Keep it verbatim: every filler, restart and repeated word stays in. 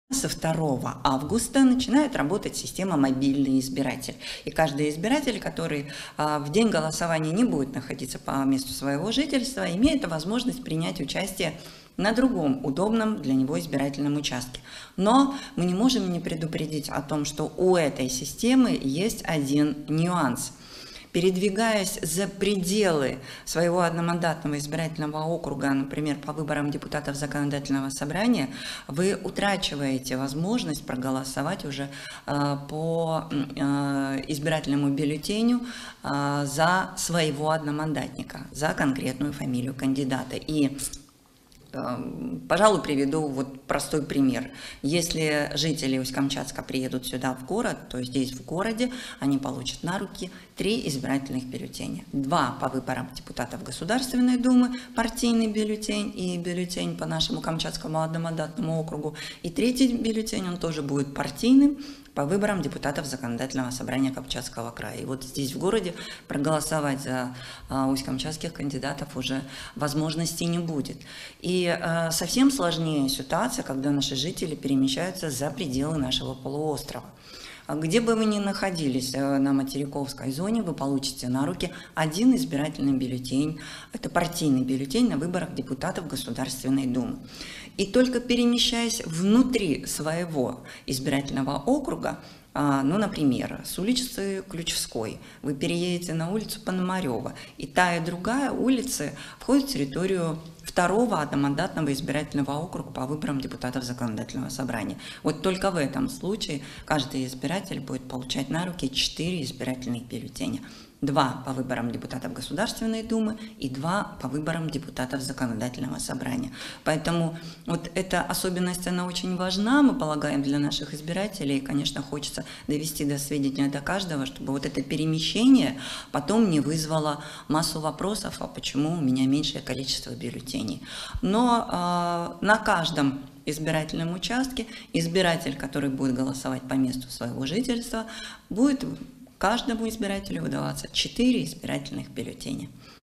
Со второго августа начинает работать система «Мобильный избиратель». И каждый избиратель, который а, в день голосования не будет находиться по месту своего жительства, имеет возможность принять участие на другом удобном для него избирательном участке. Но мы не можем не предупредить о том, что у этой системы есть один нюанс. Передвигаясь за пределы своего одномандатного избирательного округа, например, по выборам депутатов законодательного собрания, вы утрачиваете возможность проголосовать уже э, по э, избирательному бюллетеню э, за своего одномандатника, за конкретную фамилию кандидата. И пожалуй, приведу вот простой пример. Если жители Усть-Камчатска приедут сюда в город, то здесь в городе они получат на руки три избирательных бюллетеня. Два по выборам депутатов Государственной Думы, партийный бюллетень и бюллетень по нашему Камчатскому одномандатному округу. И третий бюллетень, он тоже будет партийным, по выборам депутатов Законодательного собрания Камчатского края. И вот здесь в городе проголосовать за а, усть-камчатских кандидатов уже возможности не будет. И а, совсем сложнее ситуация, когда наши жители перемещаются за пределы нашего полуострова. Где бы вы ни находились на материковской зоне, вы получите на руки один избирательный бюллетень. Это партийный бюллетень на выборах депутатов Государственной Думы. И только перемещаясь внутри своего избирательного округа, ну, например, с улицы Ключевской вы переедете на улицу Пономарева, и та и другая улицы входят в территорию второго одномандатного избирательного округа по выборам депутатов Законодательного собрания. Вот только в этом случае каждый избиратель будет получать на руки четыре избирательных бюллетеня. Два по выборам депутатов Государственной Думы и два по выборам депутатов Законодательного собрания. Поэтому вот эта особенность, она очень важна, мы полагаем, для наших избирателей. И, конечно, хочется довести до сведения до каждого, чтобы вот это перемещение потом не вызвало массу вопросов, а почему у меня меньшее количество бюллетеней. Но э, на каждом избирательном участке избиратель, который будет голосовать по месту своего жительства, будет каждому избирателю выдаваться четыре избирательных бюллетеня.